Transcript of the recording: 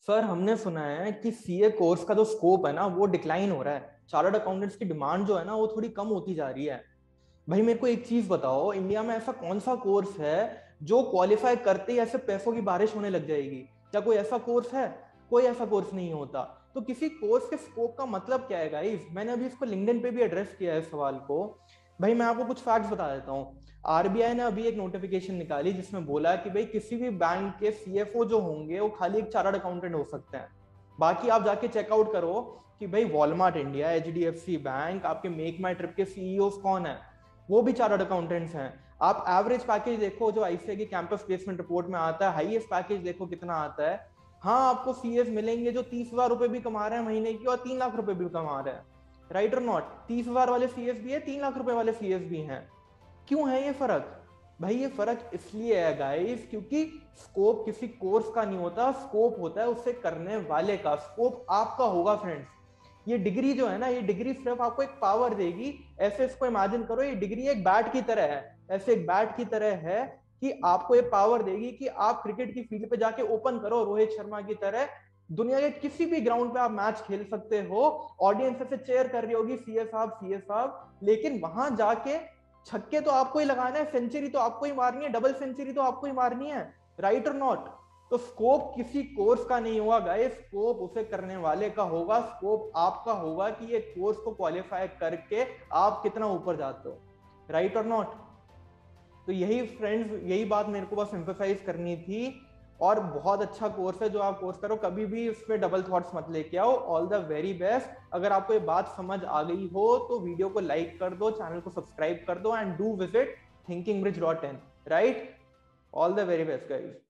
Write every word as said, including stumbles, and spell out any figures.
Sir हमने सुना है कि सीए कोर्स का जो स्कोप है ना वो डिक्लाइन हो रहा है। चार्टर्ड अकाउंटेंट्स की डिमांड जो है ना वो थोड़ी कम होती जा रही है। भाई मेरे को एक चीज बताओ, इंडिया में ऐसा कौन सा कोर्स है जो क्वालिफाई करते ही ऐसे पैसों की बारिश होने लग जाएगी? क्या कोई ऐसा कोर्स है? कोई ऐसा कोर्स नहीं होता। तो किसी कोर्स के स्कोप का मतलब क्या है गाइस? मैंने अभी इसको लिंक्डइन पे भी एड्रेस किया है इस सवाल को। भाई मैं आपको कुछ फैक्ट्स बता देता हूँ। आरबीआई ने अभी एक नोटिफिकेशन निकाली जिसमें बोला कि भाई किसी भी बैंक के सीएफओ जो होंगे वो खाली एक चार्टर्ड अकाउंटेंट हो सकते हैं। बाकी आप जाके चेकआउट करो कि भाई वॉलमार्ट इंडिया, एचडीएफसी बैंक, आपके मेक माई ट्रिप के सीईओ कौन है? वो भी चार्टर्ड अकाउंटेंट्स हैं। आप एवरेज पैकेज देखो जो आईसीआई की कैंपस प्लेसमेंट रिपोर्ट में आता है, हाईएस्ट पैकेज देखो कितना आता है। हाँ, आपको सीएस मिलेंगे जो तीस हजार रुपए भी कमा रहे हैं महीने की और तीन लाख रुपए भी कमा रहे हैं। राइट और नॉट? तीस हजार वाले सीएस भी है, तीन लाख रुपए वाले सीएस भी हैं। क्यों है ये फर्क? भाई ये फर्क इसलिए है गाइस क्योंकि स्कोप किसी कोर्स का नहीं होता, स्कोप होता है उसे करने वाले का। स्कोप आपका होगा फ्रेंड्स। ये डिग्री जो है ना, ये डिग्री सिर्फ आपको एक पावर देगी। ऐसे इसको इमेजिन करो, ये डिग्री एक बैट की तरह है। ऐसे एक बैट की तरह है कि आपको ये पावर देगी कि आप क्रिकेट की फील्ड पे जाके ओपन करो रोहित शर्मा की तरह। दुनिया के किसी भी ग्राउंड पे आप मैच खेल सकते हो। ऑडियंस ऐसे चेयर कर रही होगी, सीए साहब सीए साहब, लेकिन वहां जाके छक्के तो आपको ही लगाना है, सेंचुरी तो आपको ही मारनी है, डबल सेंचुरी तो आपको ही मारनी है। राइट और नॉट? तो स्कोप किसी कोर्स का नहीं होगा गाइस, स्कोप उसे करने वाले का होगा। स्कोप आपका होगा कि ये कोर्स को क्वालिफाई करके आप कितना ऊपर जाते हो। राइट और नॉट? तो यही फ्रेंड्स, यही बात मेरे को बस एम्फसाइज करनी थी। और बहुत अच्छा कोर्स है जो आप कोर्स करो, कभी भी उस पर डबल थॉट्स मत लेके आओ। All the very best. अगर आपको ये बात समझ आ गई हो तो वीडियो को लाइक कर दो, चैनल को सब्सक्राइब कर दो and do visit thinking bridge dot in. Right? All the very best guys.